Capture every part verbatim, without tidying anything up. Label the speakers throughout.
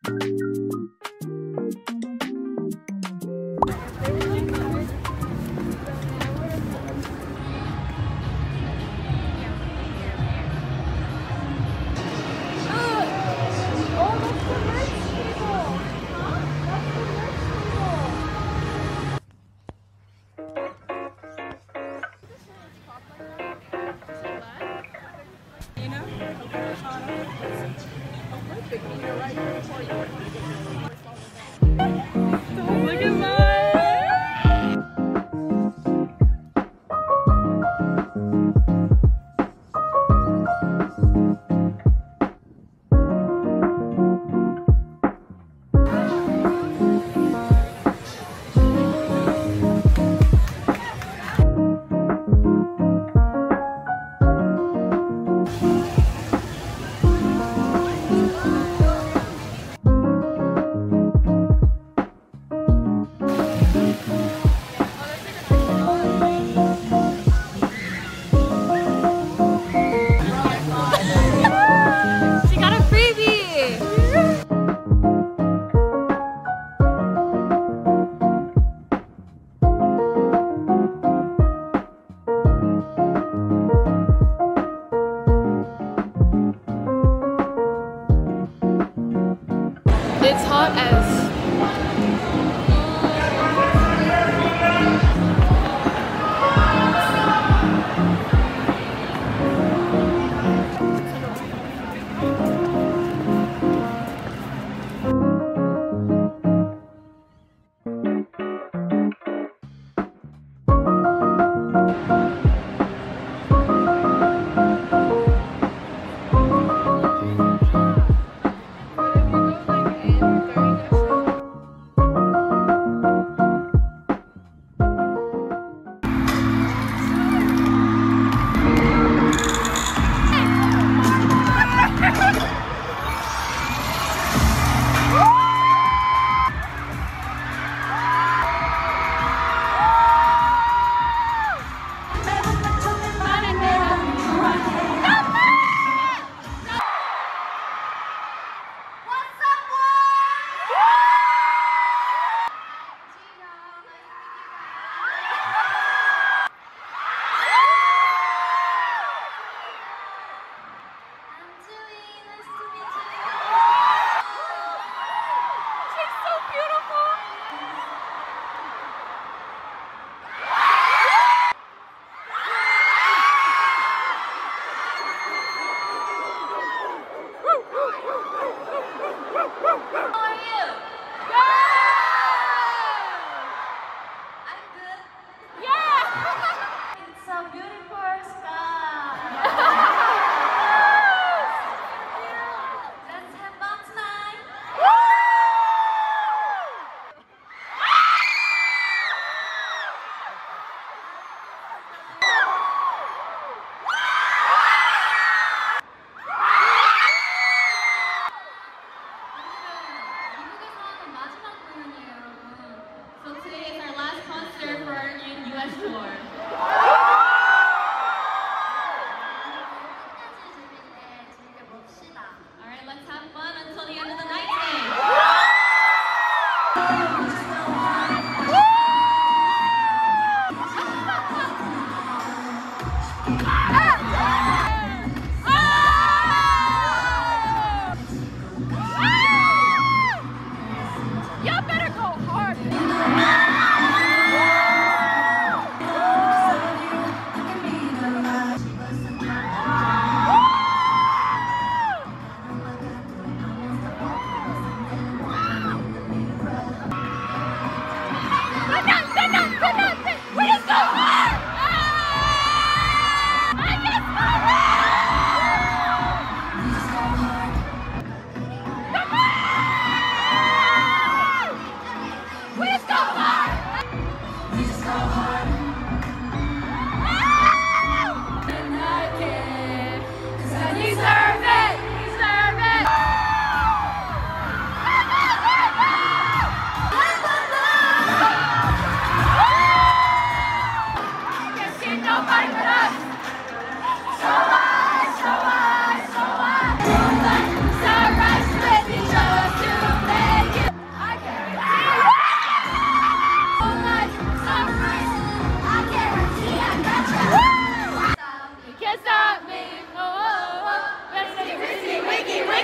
Speaker 1: Look at mine! It's hot as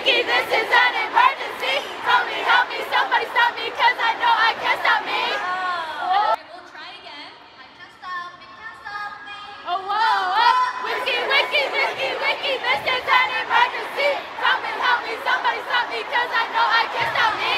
Speaker 1: Wiki, this is an emergency. Help me, help me, somebody stop me, cause I know I can't stop me.
Speaker 2: Oh. We'll try it again. I can't stop me, can't stop me.
Speaker 1: Oh, whoa, whoa. Wiki, Wiki, Wiki, Wiki, this is an emergency. Help me, help me, somebody stop me, cause I know I can't stop me.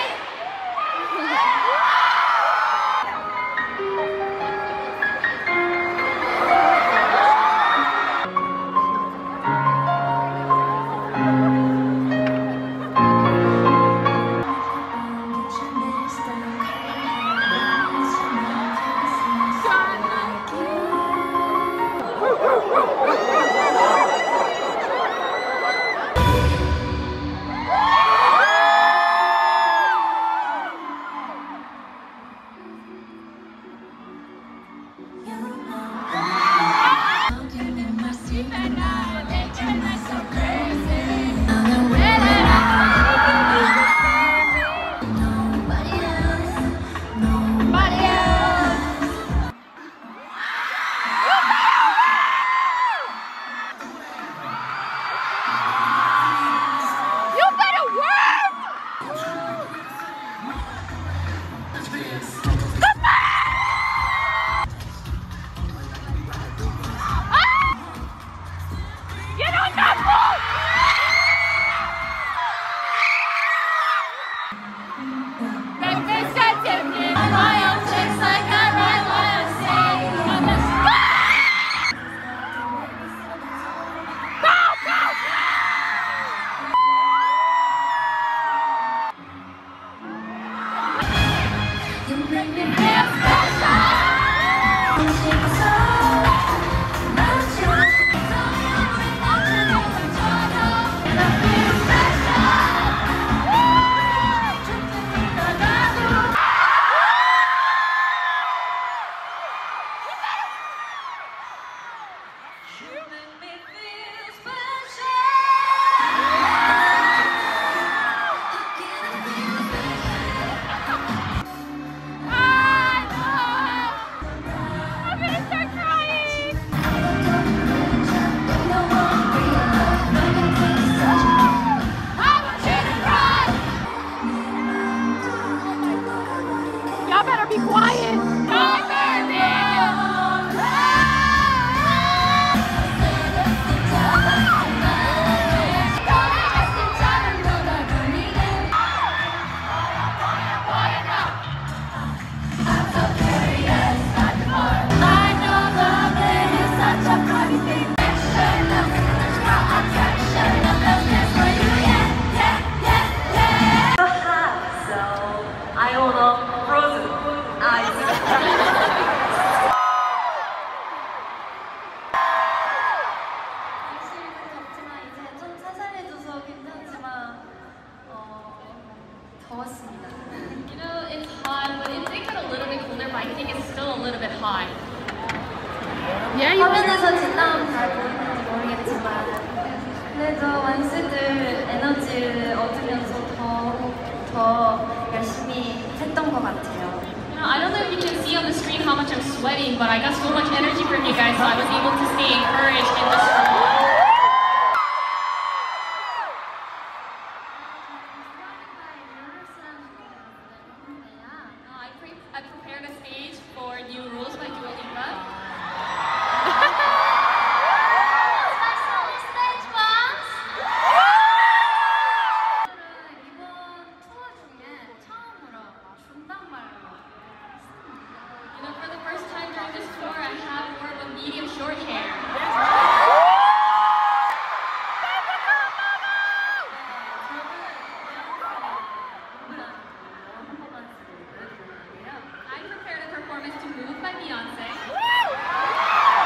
Speaker 1: Be quiet!
Speaker 2: You know, it's hot, but it did get a little bit cooler, but I think it's still a little bit hot.
Speaker 1: Yeah, you
Speaker 3: 화면에서 진땀 잘 보이는지 모르겠지만 그래도 원스들 에너지를 얻으면서 더, 더 열심히 했던 것 같아요.
Speaker 2: You know, I don't know if you can see on the screen how much I'm sweating, but I got so much energy from you guys, so I was able to stay encouraged in the storm. I prepared a stage for New Rules by Dua Lipa. You know, for the first time during this tour, I have more of a medium short hair. I prepared a performance to Move by Beyonce.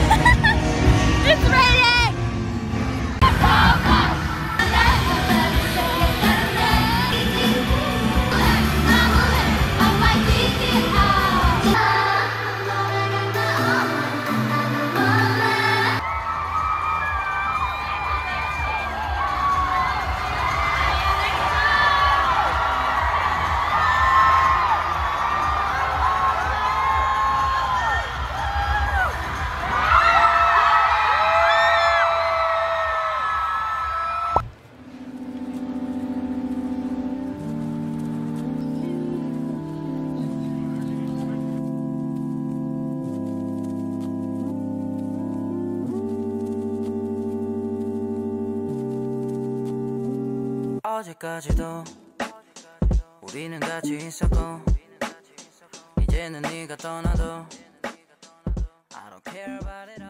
Speaker 1: It's raining!
Speaker 4: 어제까지도 우리는 같이 있었고 이제는 네가 떠나도 I don't care about it